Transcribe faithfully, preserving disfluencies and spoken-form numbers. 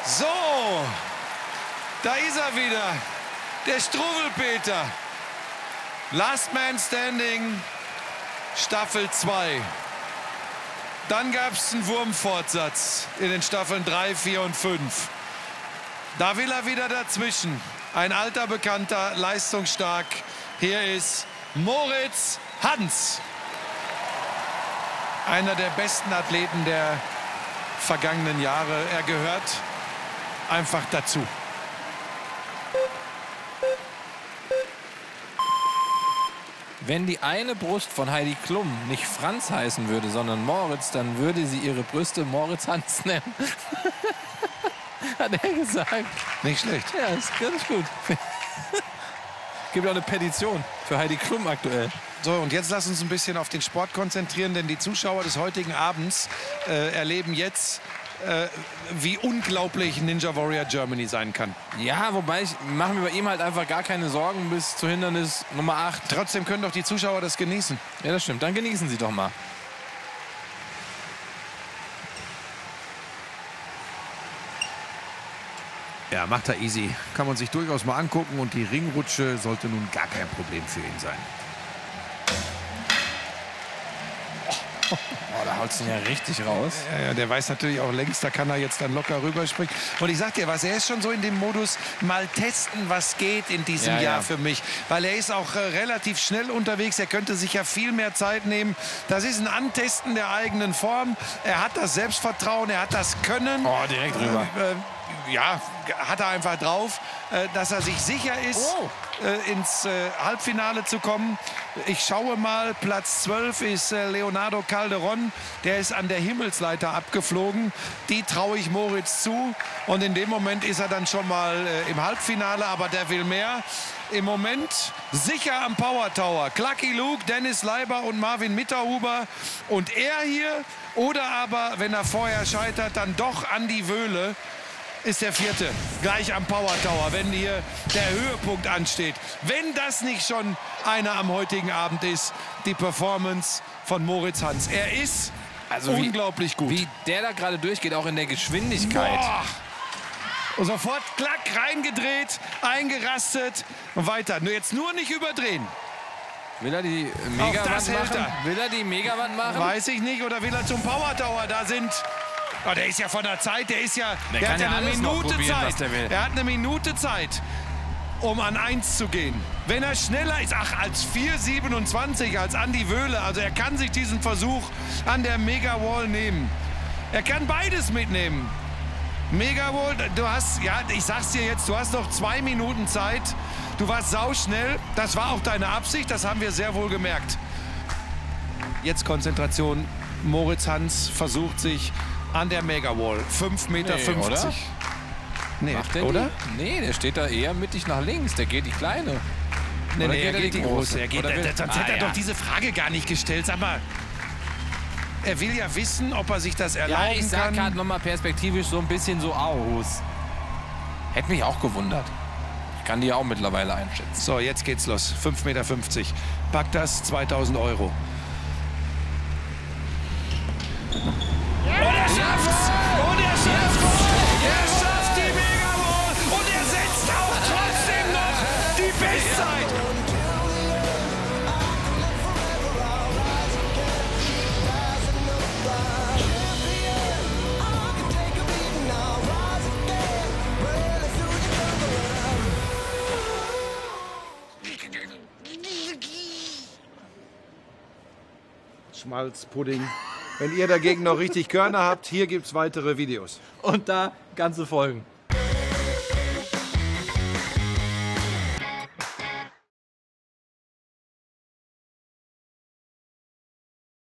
So, da ist er wieder, der Struwwelpeter. Last Man Standing, Staffel zwei. Dann gab es einen Wurmfortsatz in den Staffeln drei, vier und fünf. Da will er wieder dazwischen. Ein alter Bekannter, leistungsstark. Hier ist Moritz Hans. Einer der besten Athleten der vergangenen Jahre. Er gehört einfach dazu. Wenn die eine Brust von Heidi Klum nicht Franz heißen würde, sondern Moritz, dann würde sie ihre Brüste Moritz Hans nennen. Hat er gesagt. Nicht schlecht. Ja, ist ganz gut. Gibt auch eine Petition für Heidi Klum aktuell. So, und jetzt lass uns ein bisschen auf den Sport konzentrieren, denn die Zuschauer des heutigen Abends äh, erleben jetzt, äh, wie unglaublich Ninja Warrior Germany sein kann. Ja, wobei ich mache mir bei ihm halt einfach gar keine Sorgen bis zu Hindernis Nummer acht. Trotzdem können doch die Zuschauer das genießen. Ja, das stimmt. Dann genießen sie doch mal. Ja, macht er easy. Kann man sich durchaus mal angucken und die Ringrutsche sollte nun gar kein Problem für ihn sein. Oh, da haut es ihn ja richtig raus. Ja, ja, der weiß natürlich auch längst, da kann er jetzt dann locker rüberspringen. Und ich sag dir was, er ist schon so in dem Modus, mal testen, was geht in diesem ja, Jahr ja. für mich. Weil er ist auch äh, relativ schnell unterwegs, er könnte sich ja viel mehr Zeit nehmen. Das ist ein Antesten der eigenen Form. Er hat das Selbstvertrauen, er hat das Können. Oh, direkt rüber. Äh, äh, ja, hat er einfach drauf, äh, dass er sich sicher ist, Oh. äh, ins äh, Halbfinale zu kommen. Ich schaue mal, Platz zwölf ist äh, Leonardo Calderon. Der ist an der Himmelsleiter abgeflogen. Die traue ich Moritz zu. Und in dem Moment ist er dann schon mal äh, im Halbfinale. Aber der will mehr. Im Moment sicher am Power Tower. Clucky Luke, Dennis Leiber und Marvin Mitterhuber. Und er hier, oder aber, wenn er vorher scheitert, dann doch Andi Wöhle. Ist der vierte, gleich am Power Tower, wenn hier der Höhepunkt ansteht. Wenn das nicht schon einer am heutigen Abend ist, die Performance von Moritz Hans. Er ist also wie, unglaublich gut. Wie der da gerade durchgeht, auch in der Geschwindigkeit. Boah. Und sofort klack, reingedreht, eingerastet und weiter. Nur jetzt nur nicht überdrehen. Will er die Megawand machen? Er. Will er die Megawand machen? Weiß ich nicht. Oder will er zum Power Tower? Da sind... Oh, der ist ja von der Zeit, der ist ja, der, der kann hat ja ja eine alles noch Minute probieren, Zeit. was der will. Er hat eine Minute Zeit, um an eins zu gehen. Wenn er schneller ist, ach, als vier siebenundzwanzig, als Andi Wöhle, also er kann sich diesen Versuch an der Mega-Wall nehmen. Er kann beides mitnehmen. Mega-Wall, du hast, ja, ich sag's dir jetzt, du hast noch zwei Minuten Zeit. Du warst sauschnell, das war auch deine Absicht, das haben wir sehr wohl gemerkt. Jetzt Konzentration, Moritz Hans versucht sich an der Mega-Wall. fünf Meter fünfzig. Nee, nee oder? Die? Nee, der steht da eher mittig nach links. Der geht die kleine. Nee, nee, geht er geht die, die große. große. Er geht, will, sonst ah, hätte er ja. doch diese Frage gar nicht gestellt. Sag mal, er will ja wissen, ob er sich das erlauben kann. Ja, ich sag gerade nochmal perspektivisch so ein bisschen so aus. Hätte mich auch gewundert. Ich kann die ja auch mittlerweile einschätzen. So, jetzt geht's los. fünf Meter fünfzig. Pack das, zweitausend Euro. Und er schafft's! Und er schafft's! Er schafft die Mega-Wall! Und er setzt auch trotzdem noch die Bestzeit! Schmalzpudding. Wenn ihr dagegen noch richtig Körner habt, hier gibt's weitere Videos. Und da ganze Folgen.